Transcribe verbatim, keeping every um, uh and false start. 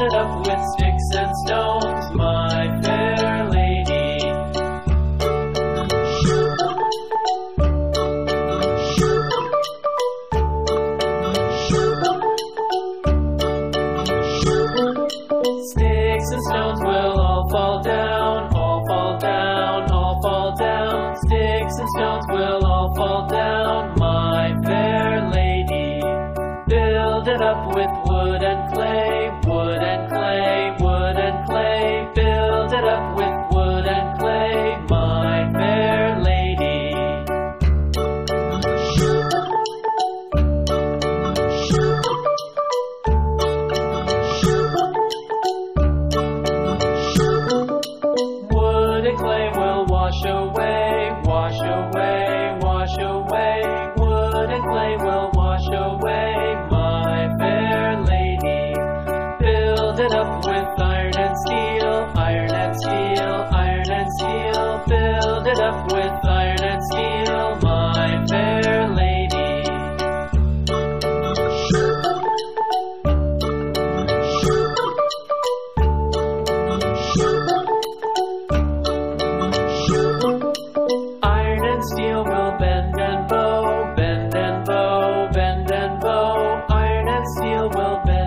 it up with sticks and stones, my fair lady. Sticks and stones will all fall down, all fall down, all fall down. Sticks and stones will all fall down, my fair lady. Build it up with wood and clay, wood and clay, wood and clay. Build it up with wood and clay, my fair lady. Wood and clay will wash away, wash away, wash away. Wood and clay will wash away, my fair lady. Build it up with iron and steel, iron and steel, iron and steel. Build it up with iron and steel, my fair lady. Iron and steel will bend and bow, bend and bow, bend and bow. Iron and steel will bend